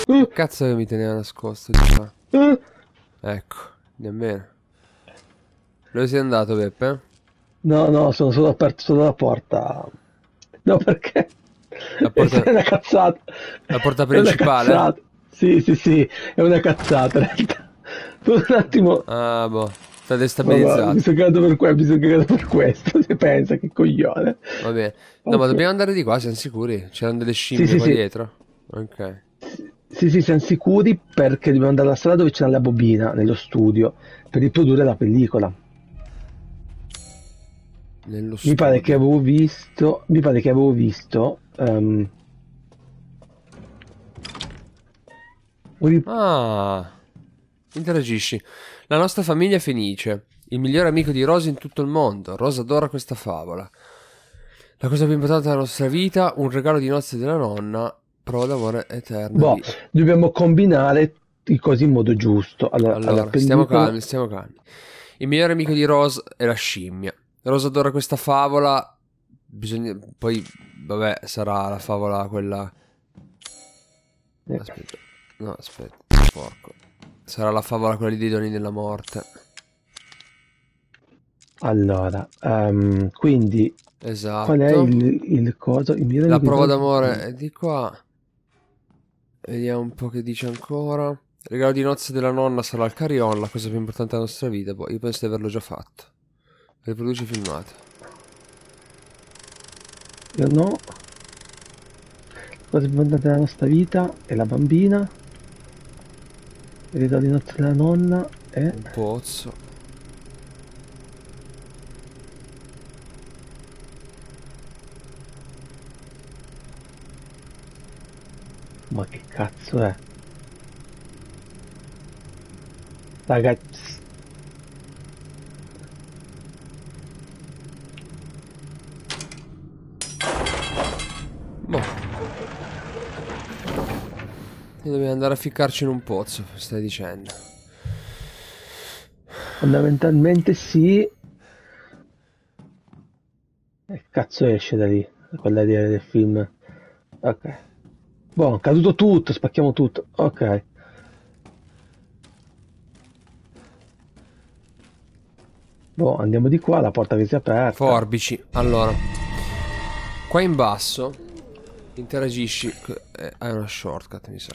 Che cazzo che mi teneva nascosto di qua? Ecco, nemmeno. Dove sei andato, Peppe? No, no, sono solo aperto solo la porta. No, perché? La Questa porta, è una cazzata. la porta È una principale? cazzata. Sì, sì, sì, è una cazzata in realtà. Per un attimo. Ah, boh. Sta Vabbè, mi destabilizzato. sono cagato per questo, mi sono cagato per questo. Se pensa, che coglione. Va bene. No, ma Ok. dobbiamo andare di qua, siamo sicuri? C'erano delle Sì, scimmie sì, qua sì. dietro? Ok. Sì, sì, siamo sicuri perché dobbiamo andare alla sala dove c'è la bobina, nello studio, per riprodurre la pellicola. Nello Mi pare che studio. avevo visto, un Ah, interagisci. La nostra famiglia è felice. Il migliore amico di Rosa in tutto il mondo. Rosa adora questa favola. La cosa più importante della nostra vita, un regalo di nozze della nonna, prova d'amore eterna boh, vita. dobbiamo combinare i cose in modo giusto. Allora, alla Allora, stiamo pellicola, calmi, stiamo calmi. Il migliore amico di Rose è la scimmia. Rose adora questa favola. Bisogna. Poi, vabbè, sarà la favola quella. eh, Aspetta. No, aspetta. Porco. Sarà la favola quella dei doni della morte. allora, quindi, qual è Esatto. il coso? Il migliore La amico di prova Rose? d'amore è di qua. Vediamo un po' che dice ancora. Il regalo di nozze della nonna sarà il carillon, la cosa più importante della nostra vita. Poi io penso di averlo già fatto. Riproduci filmato. Io no. La cosa più importante della nostra vita è la bambina. Il regalo di nozze della nonna è... Un pozzo. Ma che cazzo è? Ragazzi, Boh. E dobbiamo andare a ficcarci in un pozzo, stai dicendo. fondamentalmente sì. Che cazzo esce da lì? Quella del film. Ok. Boh, caduto tutto, spacchiamo tutto. Ok. Boh, andiamo di qua, la porta che si è aperta. Forbici. Allora. Qua in basso. Interagisci. Hai una shortcut, mi sa.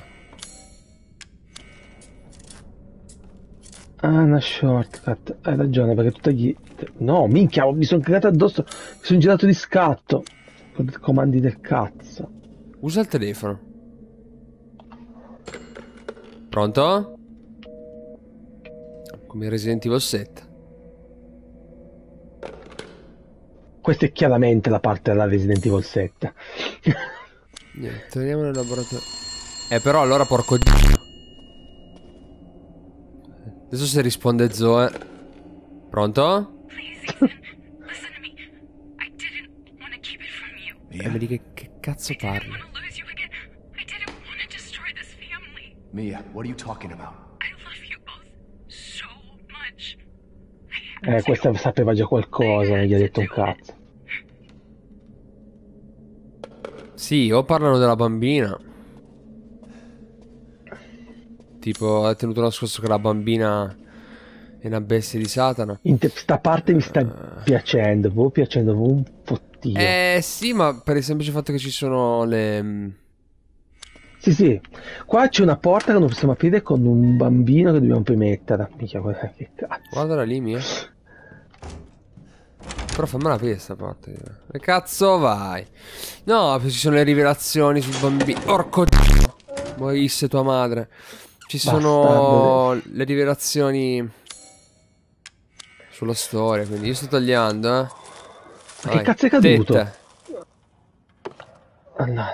Ah, una shortcut. Hai ragione, perché tu tagli... No, minchia, mi sono cagato addosso. Mi sono girato di scatto. Con i comandi del cazzo. Usa il telefono. Pronto? Come Resident Evil 7. Questa è chiaramente la parte della Resident Evil 7. Niente, torniamo nel laboratorio. Però allora porco d***o. Adesso se risponde Zoe. Pronto? Mia? Mi di che cazzo parli? Mia, what are you talking about? Questa sapeva già qualcosa, non gli ha detto un cazzo. Sì, o parlano della bambina. Tipo, ha tenuto nascosto che la bambina è una bestia di Satana. Sta parte mi sta piacendo, proprio piacendo proprio un fottio. Sì, ma per il semplice fatto che ci sono le... Sì, sì. Qua c'è una porta che non possiamo aprire con un bambino che dobbiamo poi mettere. Minchia, guarda che cazzo. Guardala lì, mia. Però fammela aprire sta parte. Che cazzo vai? No, ci sono le rivelazioni sul bambino. Porco d***o. Morisse tua madre. Ci Bastardo. sono le rivelazioni sulla storia, quindi io sto tagliando, eh. Ma che Vai. cazzo è caduto? Tette. Allora.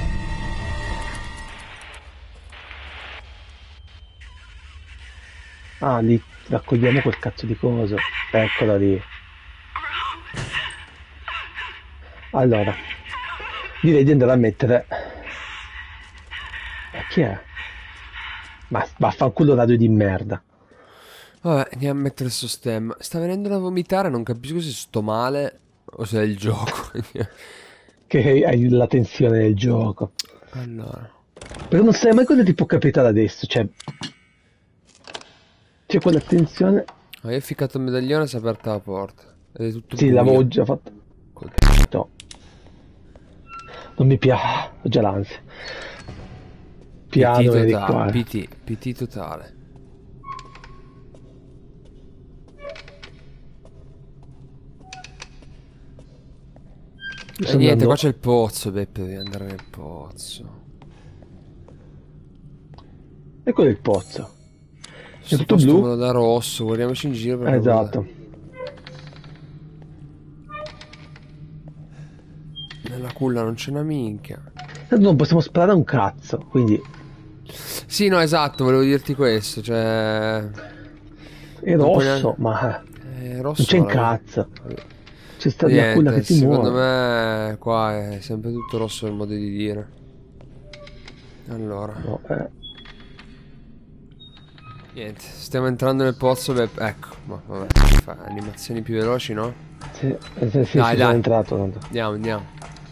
Ah, lì raccogliamo quel cazzo di coso. Eccola lì. Allora, direi di andare a mettere... chi è? Ma vaffanculo radio di merda. Vabbè, andiamo a mettere sto stemma. Sta venendo da vomitare, non capisco se sto male o se è il gioco. Che hai la tensione del gioco. Allora. Però non sai mai cosa ti può capitare adesso, cioè... C'è quella tensione... Io ho ficcato il medaglione e si è aperta la porta. Ed è tutto Sì, buio. l'avevo già fatto. Col- No. Non mi piace, ho già l'ansia. Piano, PT vedi totale, qua. PT totale. Io E sto niente, andando- qua c'è il pozzo, Beppe, devi andare nel pozzo. Eccolo il pozzo. È Sto tutto posto blu? me lo da rosso, guardiamoci in giro perché Esatto. nella culla non c'è una minchia. Tanto non possiamo sparare a un cazzo, quindi... Sì, no, esatto, volevo dirti questo, cioè... È Non puoi rosso, neanche- ma... rosso Non c'è un no. cazzo. C'è sta la culla che Niente, si secondo muove. me qua è sempre tutto rosso il modo di dire. Allora, No, niente, stiamo entrando nel pozzo, ecco, ma vabbè, fa animazioni più veloci, no? sì, sì, Dai, sono dai. entrato. Tanto. Andiamo.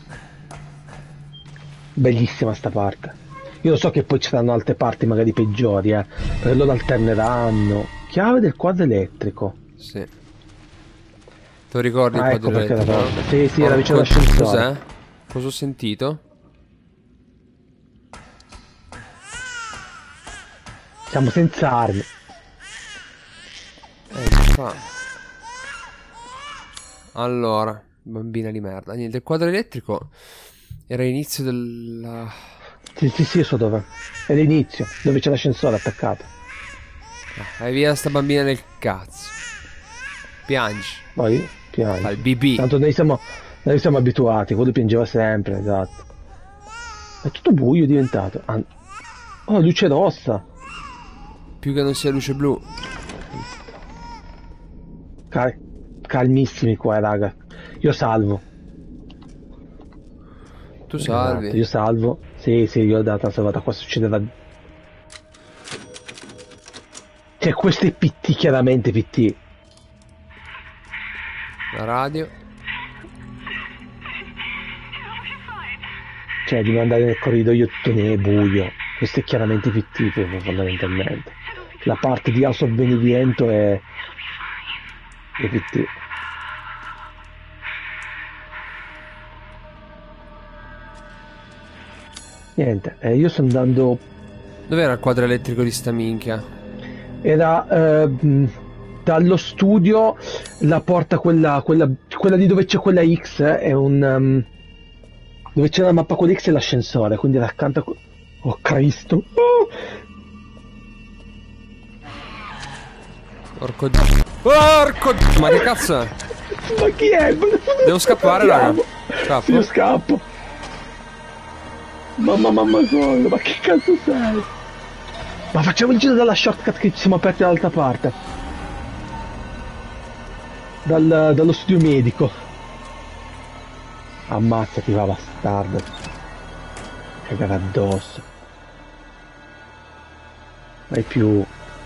Bellissima sta parte. Io lo so che poi ci saranno altre parti magari peggiori, perché loro alterneranno. Chiave del quadro elettrico. Sì. Te lo ricordi il Ah, ecco quadro perché la elettrico, porta. no? Sì, sì, era vicino Porco- all'ascensore. Cos'è? Cosa ho sentito? Siamo senza armi. Fa. Allora, bambina di merda. Niente, il quadro elettrico era l'inizio della... Sì, io so dove. È l'inizio, dove c'è l'ascensore attaccato. Vai via sta bambina del cazzo. Piangi. Poi, Fa il piangi. BB. Tanto noi siamo abituati, quello piangeva sempre, esatto. È tutto buio diventato. Oh, luce rossa. Più che non sia luce blu. Calmissimi qua, raga. Io salvo. Tu Esatto, salvi. io salvo. Sì, io ho dato la salvata. Qua succedeva... Cioè, questo è PT, chiaramente PT. La radio. Cioè, devi andare nel corridoio tutto buio. Questo è chiaramente PT, fondamentalmente. La parte di House of Beneviento è PT. Niente, io sto andando... Dov'era il quadro elettrico di sta minchia? Era dallo studio la porta quella di dove c'è quella X è un dove c'è la mappa quella X è l'ascensore, quindi era accanto a oh Cristo. Porco ma che cazzo è? Ma chi è? Devo scappare, raga. Scappo. Io scappo. Mamma solo, ma che cazzo sei? Ma facciamo il giro dalla shortcut che ci siamo aperti dall'altra parte. Dallo studio medico. Ammazzati, va bastardo. Cagare addosso. Mai più.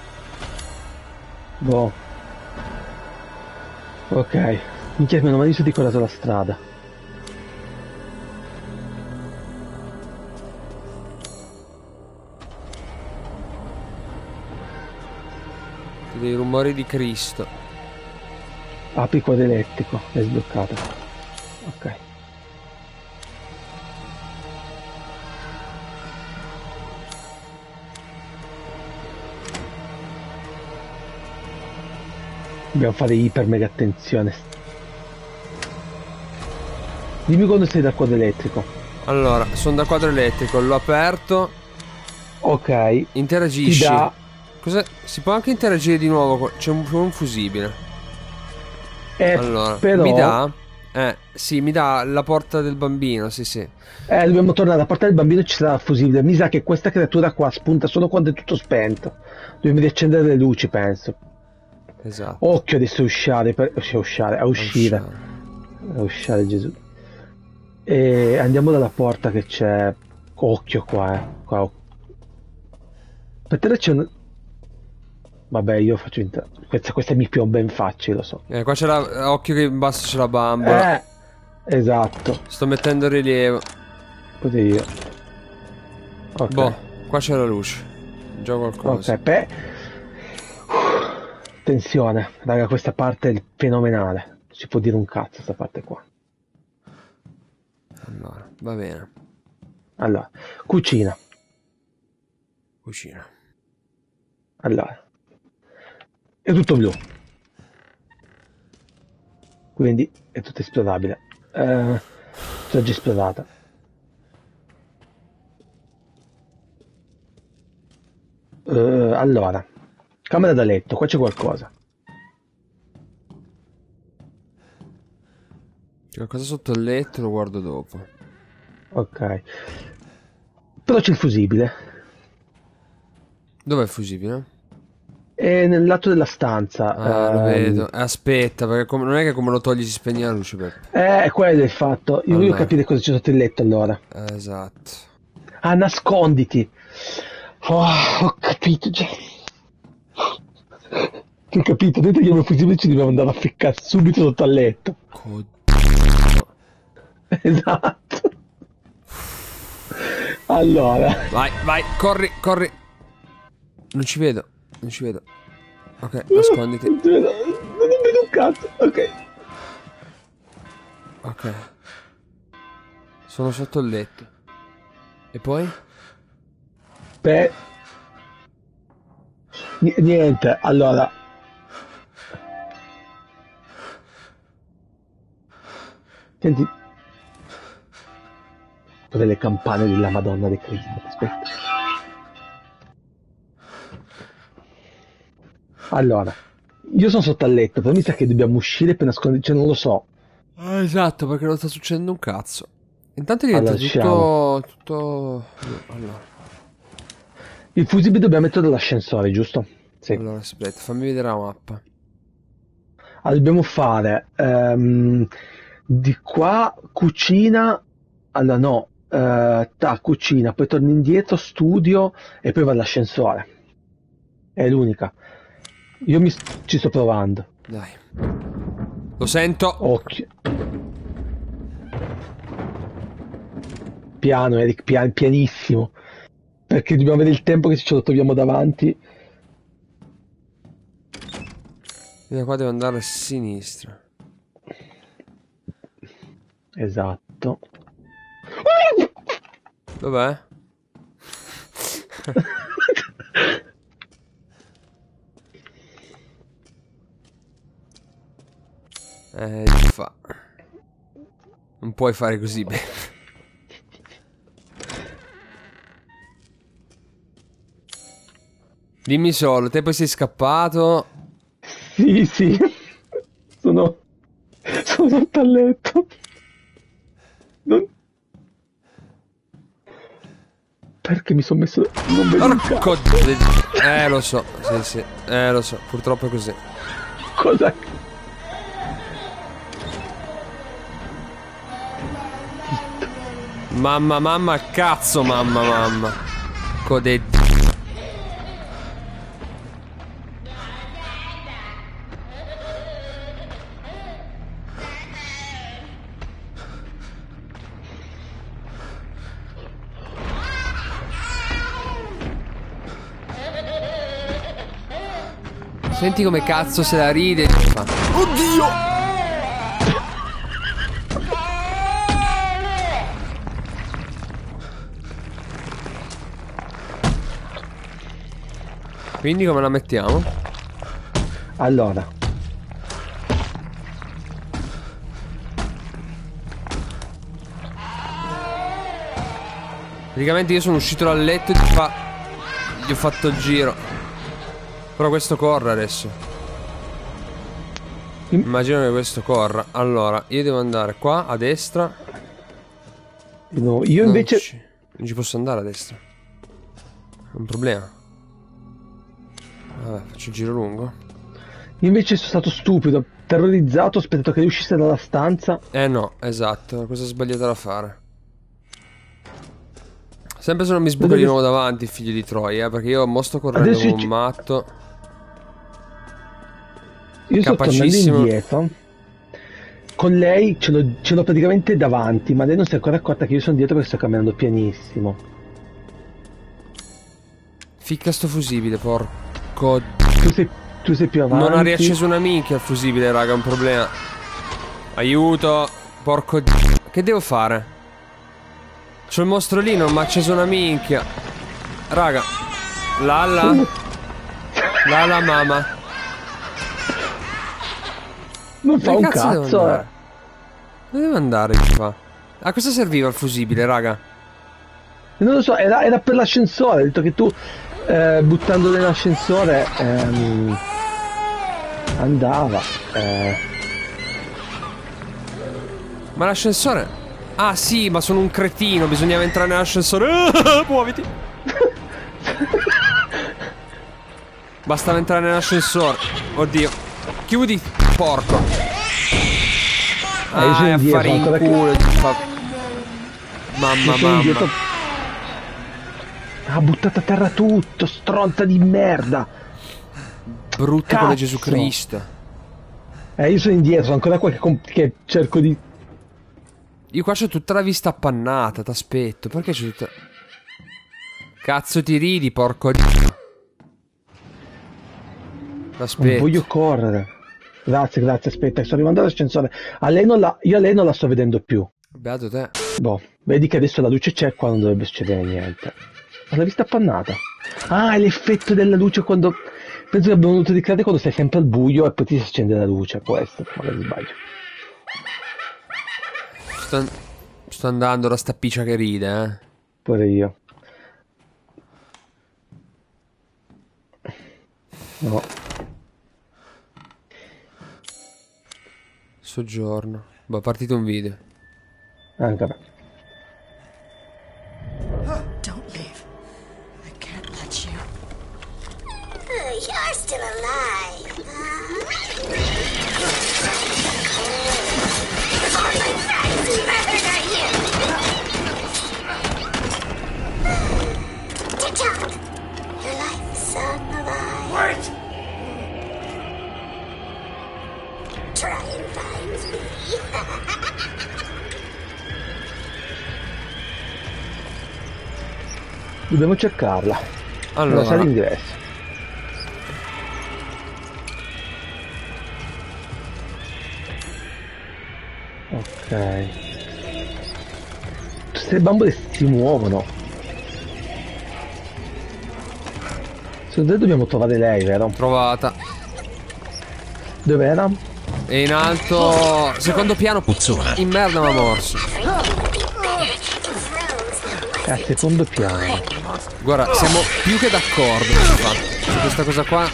Boh. Ok. Minchia, meno male io sono decorato la strada. Dei rumori di Cristo. Apri il quadro elettrico, è sbloccato. Ok. Dobbiamo fare iper mega attenzione. Dimmi quando sei dal quadro elettrico. Allora, sono da quadro elettrico, l'ho aperto. Ok. Interagisci. Ti dà... Cos'è? Si può anche interagire di nuovo. C'è un fusibile. Allora, però... mi dà... sì, mi dà la porta del bambino, sì. Dobbiamo tornare a porta del bambino, ci sarà il fusibile. Mi sa che questa creatura qua spunta solo quando è tutto spento. Dobbiamo riaccendere le luci, penso. Esatto. Occhio adesso a uscire. A uscire, Gesù. E andiamo dalla porta che c'è... Occhio qua, qua. Per te c'è un... Vabbè, io faccio questa mi piomba in faccia, lo so. Qua c'è la... Occhio che in basso c'è la bambola. Esatto. Sto mettendo rilievo. Pure io. Ok. Boh, qua c'è la luce. Già qualcosa. Ok, tensione, raga, questa parte è fenomenale. Non si può dire un cazzo, questa parte qua. Allora, va bene. Allora, cucina. Cucina. Allora, è tutto blu. Quindi è tutto esplorabile. Sono già esplorata. Allora, camera da letto, qua c'è qualcosa. C'è qualcosa sotto il letto, lo guardo dopo. Ok. Però c'è il fusibile. Dov'è il fusibile? È nel lato della stanza. Ah, lo vedo. Aspetta, perché non è che come lo togli si spegne la luce, Peppe. È quello il fatto. Io voglio capire cosa c'è sotto il letto allora. Esatto. Ah, nasconditi. Oh, ho capito già. Ho capito, dentro che il fusibile ci dobbiamo andare a ficcare subito sotto al letto. Esatto. Allora. Vai, vai, corri, corri. Non ci vedo, non ci vedo. Ok, nasconditi. Non vedo un cazzo. Ok. Ok. Sono sotto il letto. E poi? Beh. Niente, allora. Senti. Delle campane della Madonna di Cristo. Aspetta. Allora, io sono sotto al letto, però mi sa che dobbiamo uscire per nasconderci, cioè non lo so. Esatto, perché non sta succedendo un cazzo. Intanto diventa Allora, tutto... Allora. Il fusibile dobbiamo metterlo dall'ascensore, giusto? Sì. Allora, aspetta, fammi vedere la mappa. Allora, dobbiamo fare di qua cucina, allora no, cucina, poi torni indietro, studio e poi va all'ascensore. È l'unica. Ci sto provando. Dai. Lo sento. Occhio. Piano, Eric, pianissimo. Perché dobbiamo avere il tempo che se ce lo troviamo davanti. Quindi qua devo andare a sinistra. Esatto. Dov'è? Fa. Non puoi fare così bene. Dimmi solo, te poi sei scappato? Sì, sì. Sono sotto al letto. Non... Perché mi sono messo... Non vedo un Porco cazzo. lo so, sì, sì. Lo so, purtroppo è così. Cosa? Mamma, mamma, cazzo, mamma, mamma. Code... Senti come cazzo se la ride. Oddio! Quindi come la mettiamo? Allora. Praticamente io sono uscito dal letto e gli ho fatto il giro. Però questo corre adesso. Immagino che questo corra. Allora, io devo andare qua a destra. No, io invece... Non ci posso andare a destra. È un problema. Vabbè, faccio il giro lungo. Io invece sono stato stupido, terrorizzato, ho aspettato che lui uscisse dalla stanza. No, esatto, una cosa sbagliata da fare. Sempre se non mi sbuca di nuovo davanti il figlio di Troia, perché io mo sto correndo come un matto. Io sto tornando indietro. Con lei ce l'ho praticamente davanti, ma lei non si è ancora accorta che io sono dietro perché sto camminando pianissimo. Ficca sto fusibile, porco. Tu sei più avanti. Non ha riacceso una minchia il fusibile, raga, è un problema. Aiuto, porco. Che devo fare? C'ho il mostro lì, non mi ha acceso una minchia. Raga. Lalla. Lalla mamma. Non fa un cazzo, Dove devo andare qua? A cosa serviva il fusibile, raga? Non lo so, era per l'ascensore. Ho detto che tu buttandolo nell'ascensore andava. Ma l'ascensore? Ah sì, ma sono un cretino, bisognava entrare nell'ascensore. Muoviti. Bastava entrare nell'ascensore. Oddio. Chiudi, porco. Io sono affari in indietro, culo. Mamma. Ha buttato a terra tutto, stronza di merda. Brutto Cazzo. come Gesù Cristo. Io sono indietro, sono ancora qua che cerco di... Io qua c'ho tutta la vista appannata, t'aspetto. Perché c'ho tutta... Cazzo ti ridi, porco di... Aspetta. Non voglio correre. Grazie, aspetta, sto arrivando all'ascensore. Io a lei non la sto vedendo più. Beato te. Boh, vedi che adesso la luce c'è, qua non dovrebbe succedere niente. Ma la vista appannata. Ah, è l'effetto della luce quando... Penso che abbiamo dovuto ricreare quando stai sempre al buio e poi ti si accende la luce. Può essere, magari sbaglio. Sto andando da sta piccia che ride, Pure io. No. Soggiorno. Boh, è partito un video. Anche a me. Don't leave. I can't let you. You're still alive, huh? Before my friends murder you! TikTok! Your life is son of I. Wait! Try and find me. Dobbiamo cercarla. Allora. Nella sala d'ingresso. Ok. Queste bambole si muovono. Secondo te dobbiamo trovare lei, vero? Trovata. Dov'era? E in alto. Secondo piano. Puzzona. In merda mi ha morso. Al secondo piano. Guarda, siamo più che d'accordo su questa cosa qua.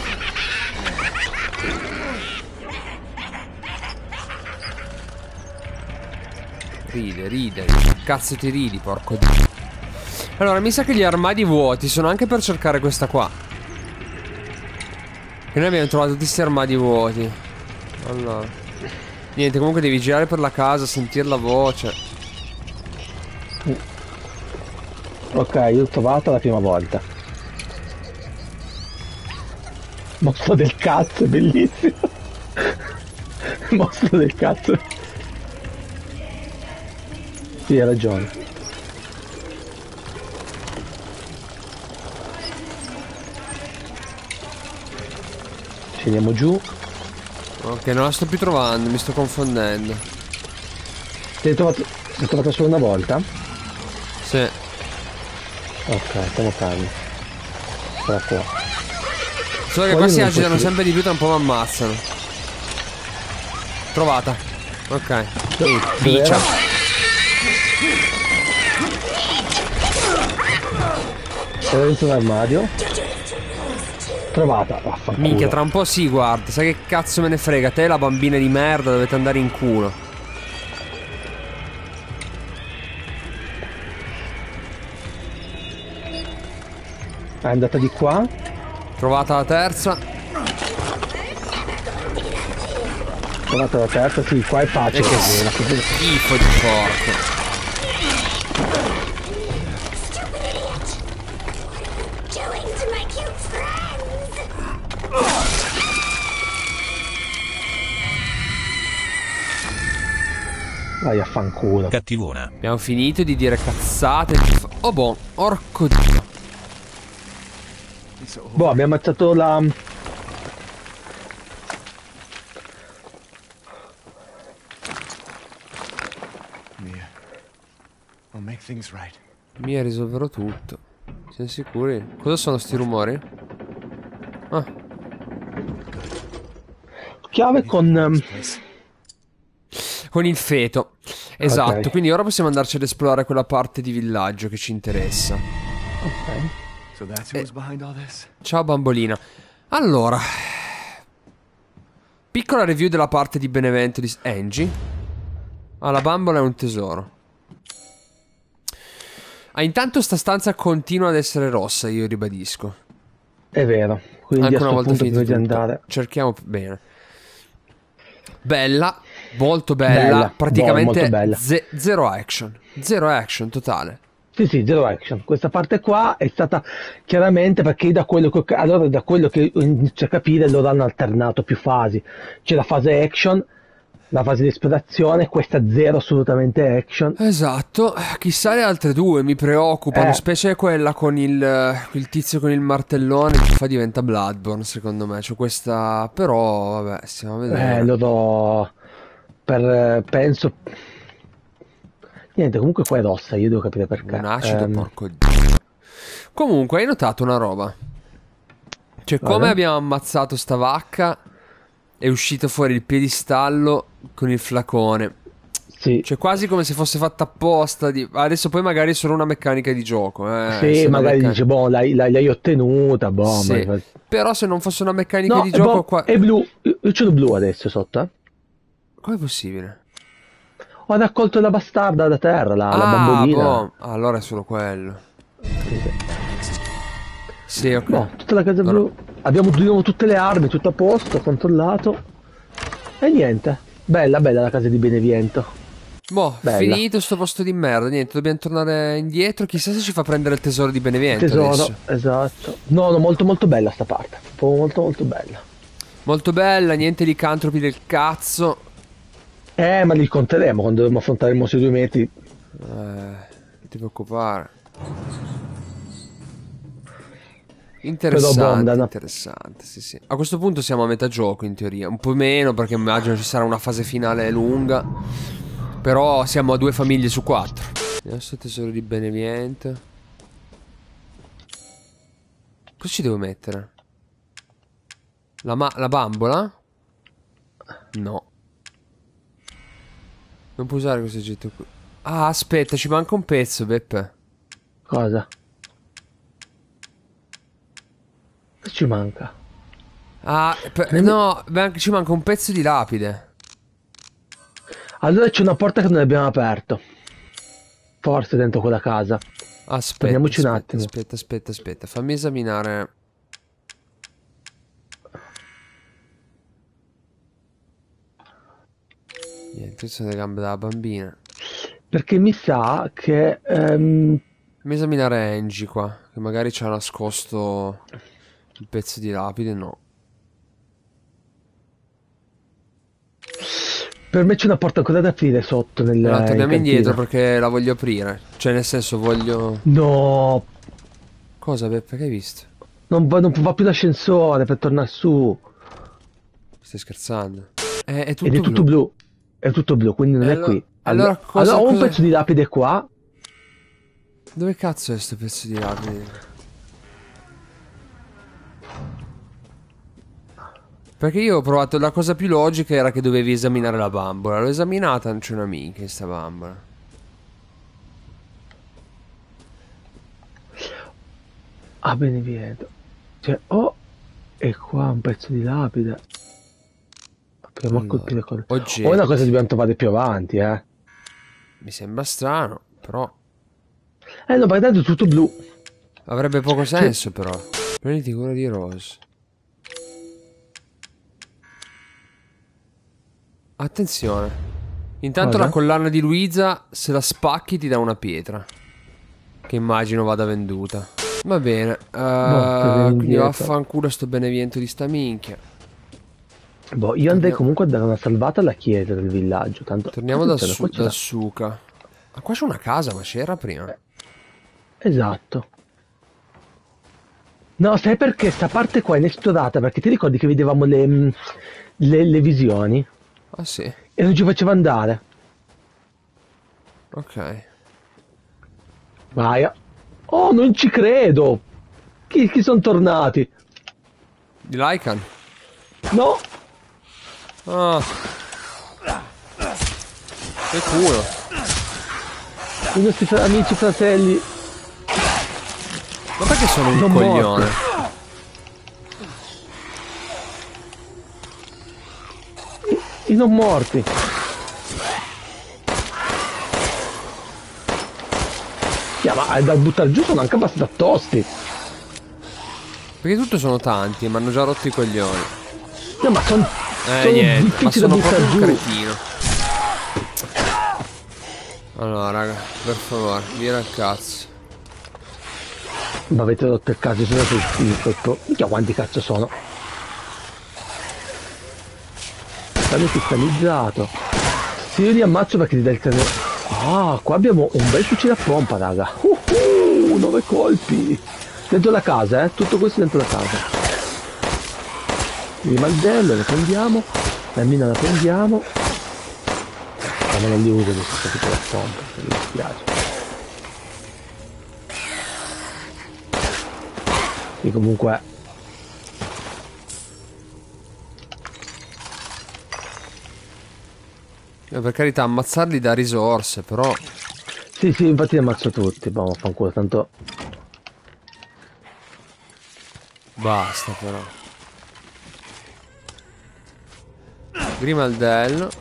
Ride. Cazzo ti ridi, porco di... Allora, mi sa che gli armadi vuoti sono anche per cercare questa qua. E noi abbiamo trovato tutti questi armadi vuoti. Allora. Niente, comunque devi girare per la casa, sentire la voce. Ok, io l'ho trovata la prima volta. Mostro del cazzo, è bellissimo. Mostro del cazzo. Sì, hai ragione. Scendiamo giù. Ok, non la sto più trovando, mi sto confondendo. L'hai trovata solo una volta? Sì. Ok, stiamo calmi. Eccola qua. Solo che Poi qua io si non agitano posso- sempre di più, tra un po' mi ammazzano. Trovata. Ok. Piccia. Era dentro un armadio. Trovata. Vaffanculo. Minchia, tra un po' sì, guarda. Sai che cazzo me ne frega? Te e la bambina di merda dovete andare in culo. È andata di qua. Trovata la terza. Trovata la terza. Sì, qua è E facile. che schifo di porco. Doing to my cute friends. Vai a fanculo. Cattivona. Abbiamo finito di dire cazzate. Oh boh, orco dio. Boh, abbiamo ammazzato la... Mia, I'll make things right. Mia, risolverò tutto. Siamo sicuri? Cosa sono sti rumori? Ah, Chiave con... con il feto. Esatto, Ok. quindi ora possiamo andarci ad esplorare quella parte di villaggio che ci interessa. Ok. So that's who was behind all this? Ciao bambolina. Allora, piccola review della parte di Benevento di Angie. Ah, la bambola è un tesoro. Ah, intanto sta stanza continua ad essere rossa, io ribadisco. È vero. Quindi Anche a una sto volta punto finito prima di tutto. andare... Cerchiamo bene. Bella, molto bella, Bella, praticamente molto bella. zero action. Zero action totale. Sì, sì, zero action. Questa parte qua è stata chiaramente perché da quello che inizio a capire loro hanno alternato più fasi. C'è la fase action, la fase di esplorazione, questa zero assolutamente action. Esatto, chissà le altre due mi preoccupano, Eh. specie quella con il tizio con il martellone che fa diventa Bloodborne secondo me, c'è questa, però vabbè, stiamo a vedere. Loro penso... Niente, comunque qua è rossa, io devo capire perché. Un acido, porco dio. Comunque hai notato una roba, cioè come Vale. abbiamo ammazzato sta vacca è uscito fuori il piedistallo con il flacone. Sì, Cioè quasi come se fosse fatta apposta adesso poi magari è solo una meccanica di gioco sì, se una magari meccanica- dice, boh, l'hai ottenuta, boh, Sì. ma... Però se non fosse una meccanica No, di gioco boh, qua... è blu, io ce l'ho blu adesso sotto, eh. Com'è possibile? Ho raccolto la bastarda da terra, la Ah, bambolina. boh. Allora è solo quello. Sì, ok. Boh, tutta la casa Allora- blu. Abbiamo di nuovo tutte le armi, tutto a posto, controllato. E niente. Bella, bella la casa di Benevento. Boh, Bella. finito sto posto di merda. Niente, dobbiamo tornare indietro. Chissà se ci fa prendere il tesoro di Benevento Tesoro, adesso. esatto. No, no, molto molto bella sta parte. Proprio molto molto bella. Molto bella, niente licantropi del cazzo. Ma li conteremo quando dovremo affrontare i mostri 2 metri. Non ti preoccupare. Però Interessante, Bondana. interessante, sì sì. A questo punto siamo a metà gioco in teoria. Un po' meno perché immagino ci sarà una fase finale lunga. Però siamo a 2 famiglie su 4. Adesso tesoro di Benevento. Cosa ci devo mettere? La bambola? No. Non puoi usare questo oggetto qui. Ah, aspetta, ci manca un pezzo, Beppe. Cosa? Che ci manca? Ah, no, ci manca un pezzo di lapide. Allora c'è una porta che non abbiamo aperto. Forse dentro quella casa. Aspetta, Fermiamoci un aspetta, attimo. aspetta. Fammi esaminare. Niente, sono le gambe della bambina. Perché mi sa che... Fammi esaminare Angie qua, che magari ci ha nascosto il pezzo di lapide, no. per me c'è una porta ancora da aprire sotto nel Allora, torniamo in cantina. indietro perché la voglio aprire. Cioè, nel senso, voglio... No, Cosa, Beppe, che hai visto? non va più l'ascensore per tornare su. Stai scherzando? È tutto Ed è tutto blu. È tutto blu, quindi non E è allora- qui. allora cosa- ho un cosa- pezzo di lapide qua. Dove cazzo è sto pezzo di lapide? Perché io ho provato, la cosa più logica era che dovevi esaminare la bambola. L'ho esaminata, non c'è una minchia in sta bambola. Ah, bene, vedo. Cioè, oh, e qua un pezzo di lapide. Proviamo a Allora, colpire con... oggetti. O è una cosa che dobbiamo trovare più avanti, eh. Mi sembra strano, però No, ma tanto è tutto blu. avrebbe poco senso però. Prenditi cura di Rose. Attenzione. Intanto Cosa? la collana di Luisa, se la spacchi ti dà una pietra. Che immagino vada venduta. Va bene. torniamo Quindi indietro. vaffanculo sto Benevento di sta minchia. Boh, io andrei comunque a dare una salvata alla chiesa del villaggio. Tanto... Torniamo da, Attenzione, qua c'è da Suka. Ma qua c'è una casa, ma c'era prima. Esatto. No, sai perché sta parte qua è inesplorata? Perché ti ricordi che vedevamo le visioni Ah sì, e non ci faceva andare. ok. Vai. Oh, non ci credo! Chi sono tornati? Di Lycan? No! Ah. Che culo. I nostri amici fratelli Ma perché sono un sono coglione? i non morti. Ma da buttare giù sono anche abbastanza tosti. Perché tutto sono tanti, mi hanno già rotto i coglioni. No, ma sono Niente, ma difficili da sono buttare proprio un giù. cretino. Allora, raga, per favore, via dal cazzo. Ma avete rotto il cazzo, sono tutto. Minchia, quanti cazzo sono? Stanno cristallizzato. Se io li ammazzo perché ti dà il terreno. Ah, qua abbiamo un bel fucile a pompa, raga. 9 colpi. Dentro la casa, tutto questo dentro la casa. Il mandello lo prendiamo. La mina la prendiamo. Ma non li uso questo fucile a pompa, mi dispiace. Sì, comunque Per carità, ammazzarli da risorse, però. sì, infatti li ammazzo tutti, boh, fanculo, tanto Basta, però. Grimaldello.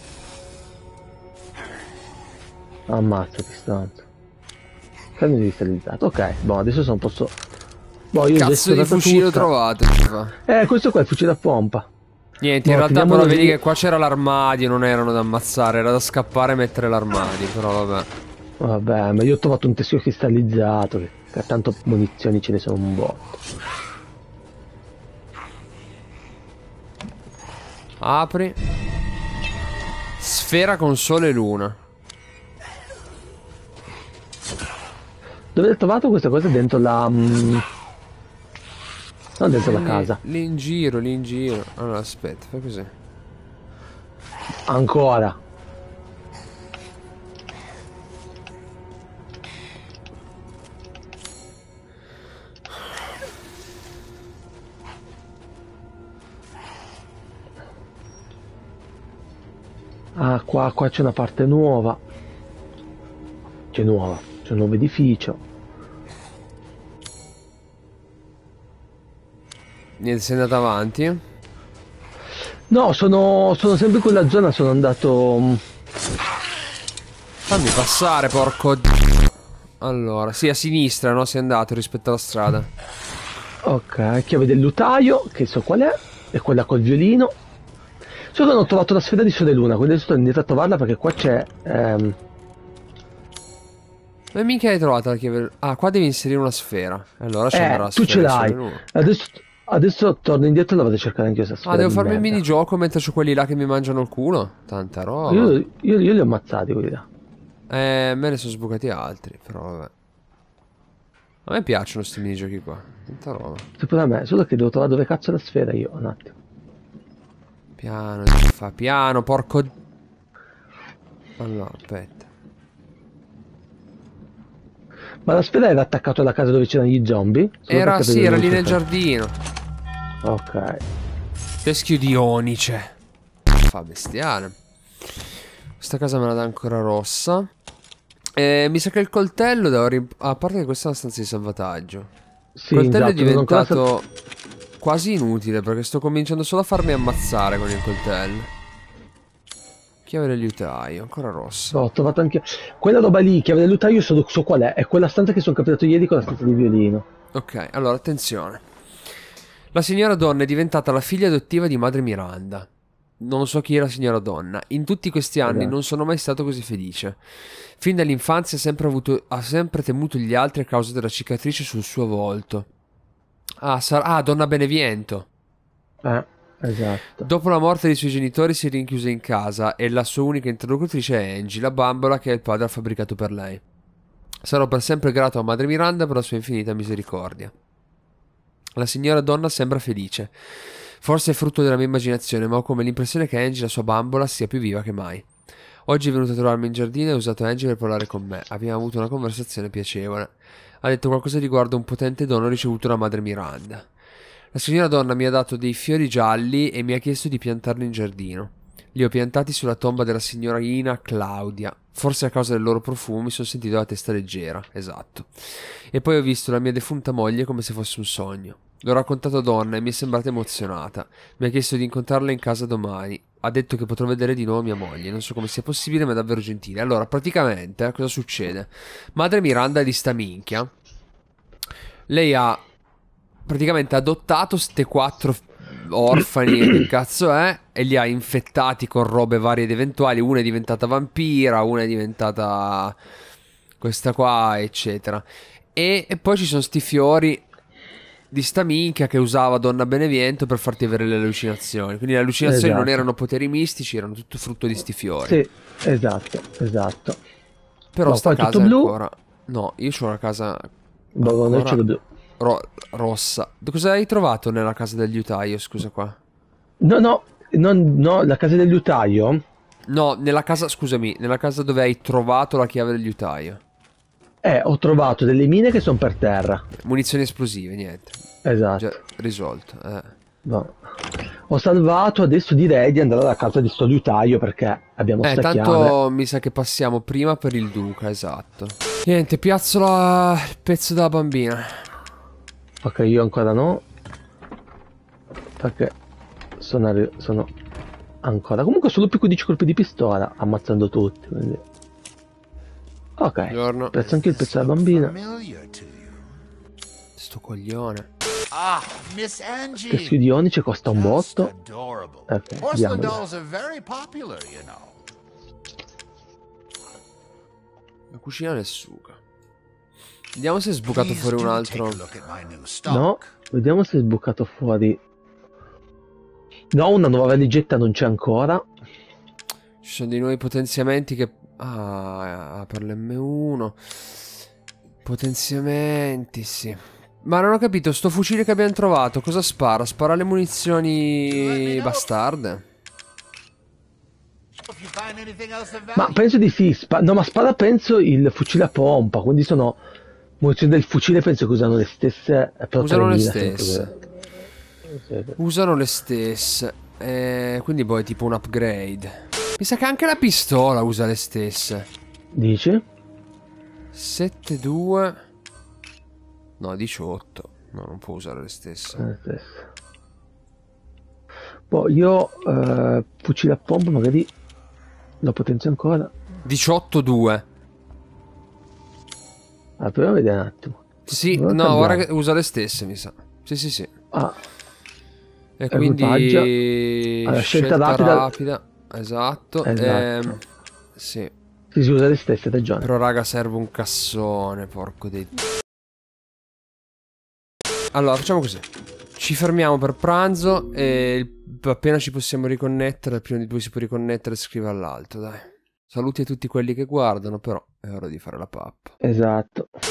ammazzati stanto. Carne cristallizzato, ok, boh, adesso sono posso. Boh, io ho Cazzo di gestito fucile ho tutta. trovato. Questo qua è il fucile a pompa. Niente, in Boh, realtà teniamolo però vedi lì. che qua c'era l'armadio, non erano da ammazzare, era da scappare e mettere l'armadio, però vabbè. Vabbè, ma io ho trovato un tessuto cristallizzato, che tanto munizioni ce ne sono un botto. Apri. Sfera con sole e luna. Dove hai trovato questa cosa? Dentro la. Non dentro la casa. Lì in giro, lì in giro. Allora aspetta, fai così. Ancora. Ah, qua c'è una parte nuova. C'è nuova. C'è un nuovo edificio. Niente, sei andato avanti. No, sono sempre in quella zona, sono andato. Fammi passare, porco Allora, sì, a sinistra, no? Sei andato rispetto alla strada. Ok, chiave del lutaio, che so qual è, e quella col violino. Solo che non ho trovato la sfera di Sole e Luna, quindi adesso sto andando a trovarla perché qua c'è. Ma mica hai trovato la chiave. Ah, qua devi inserire una sfera. Allora scenderà la Tu sfera ce di l'hai. Sole e Luna. Adesso torno indietro e la vado a cercare anche io questa sfera. Ah, devo di farmi il merda. minigioco mentre c'ho quelli là che mi mangiano il culo? Tanta roba. Io li ho ammazzati quelli là. Me ne sono sbucati altri, però vabbè. A me piacciono sti minigiochi qua. Tanta roba. Sempre a me, solo che devo trovare dove cazzo è la sfera io, un attimo. Piano, si fa piano, porco. Allora, aspetta. Ma la sfera era attaccata alla casa dove c'erano gli zombie? Solo Era, per sì, capire era dove lì nel c'era. giardino. Ok. Teschio di onice. Fa bestiale. Questa casa me la dà ancora rossa. Mi sa che il coltello devo a parte che questa è una stanza di salvataggio. Sì, Il coltello è esatto, non ho ancora diventato quasi inutile perché sto cominciando solo a farmi ammazzare con il coltello. Chiave dell'aiutaio, ancora rossa. Ho trovato anche. Quella roba lì, chiave del lutaio, so qual è. È quella stanza che sono capitato ieri con la stanza di violino. Ok, allora attenzione. La signora donna è diventata la figlia adottiva di madre Miranda. Non so chi è la signora donna. In tutti questi anni Esatto. non sono mai stato così felice. Fin dall'infanzia ha sempre temuto gli altri a causa della cicatrice sul suo volto. Donna Beneviento. Esatto. Dopo la morte dei suoi genitori si è rinchiusa in casa e la sua unica interlocutrice è Angie, la bambola che il padre ha fabbricato per lei. Sarò per sempre grato a madre Miranda per la sua infinita misericordia. La signora donna sembra felice. Forse è frutto della mia immaginazione, ma ho come l'impressione che Angie, la sua bambola, sia più viva che mai. Oggi è venuta a trovarmi in giardino e ha usato Angie per parlare con me. Abbiamo avuto una conversazione piacevole. Ha detto qualcosa riguardo un potente dono ricevuto da madre Miranda. La signora donna mi ha dato dei fiori gialli e mi ha chiesto di piantarli in giardino. Li ho piantati sulla tomba della signorina Claudia. Forse a causa del loro profumo mi sono sentito la testa leggera. Esatto. E poi ho visto la mia defunta moglie come se fosse un sogno. L'ho raccontato a Donna e mi è sembrata emozionata. Mi ha chiesto di incontrarla in casa domani. Ha detto che potrò vedere di nuovo mia moglie. Non so come sia possibile, ma è davvero gentile. Allora, praticamente, cosa succede? Madre Miranda è di sta minchia. Lei ha praticamente adottato ste 4 orfani, che cazzo è, e li ha infettati con robe varie ed eventuali. Una è diventata vampira, una è diventata questa qua, eccetera. E poi ci sono sti fiori di sta minchia che usava Donna Beneviento per farti avere le allucinazioni. Quindi le allucinazioni non erano poteri mistici, erano tutto frutto di sti fiori. Sì, esatto. Però No, sta poi casa tutto è blu. ancora... No, io ho una casa Boh, noi ce l'ho blu. rossa. Cosa hai trovato nella casa del liutaio, scusa qua? No, la casa del liutaio. No, nella casa, scusami, nella casa dove hai trovato la chiave del liutaio. Ho trovato delle mine che sono per terra. Munizioni esplosive, niente. Esatto. Già risolto. No. Ho salvato, adesso direi di andare alla casa di sto liutaio perché abbiamo sta tanto chiave. mi sa che passiamo prima per il duca, esatto. Niente, piazzola il pezzo della bambina. Ok, io ancora no. Perché sono ancora. Comunque solo più 15 colpi di pistola, ammazzando tutti. Quindi... Ok, Buongiorno. prezzo anche il pezzo della bambina. Sto coglione. Ah, Miss Angie. Che sui ionici costa un Just botto. adorable. Ok, Porcelain andiamo. dolls are very popular, you know. La cucina del suca. Vediamo se è sbucato Please fuori un do altro. take a look at my new stock. No, vediamo se è sbucato fuori. No, una nuova valigetta non c'è ancora. Ci sono dei nuovi potenziamenti che... Ah, per l'M1. Potenziamenti, sì. Ma non ho capito, sto fucile che abbiamo trovato, cosa spara? Spara le munizioni bastarde? If you find anything else of Ma value. penso di sì. No, ma spara penso il fucile a pompa. Quindi sono munizioni del fucile, penso che usano le stesse. Usano le 3000, stesse. Sì. Usano le stesse. Quindi boh, è tipo un upgrade. Mi sa che anche la pistola usa le stesse. Dici? 7-2. No, 18. No, non può usare le stesse. Le stesse. Poi io fucile a pompa magari lo potenzio ancora. 18-2. Allora, proviamo a vedere un attimo. Sì, Proviamo a no, ora cambiare. che usa le stesse, mi sa. Sì. Ah, E equipaggia. quindi Allora, scelta rapida. Esatto. Esatto. Sì. si usa le stesse, hai ragione. Però raga, serve un cassone, porco dei... Allora, facciamo così. Ci fermiamo per pranzo e appena ci possiamo riconnettere, prima di due si può riconnettere, scrive all'altro, dai. Saluti a tutti quelli che guardano, però è ora di fare la pappa. Esatto.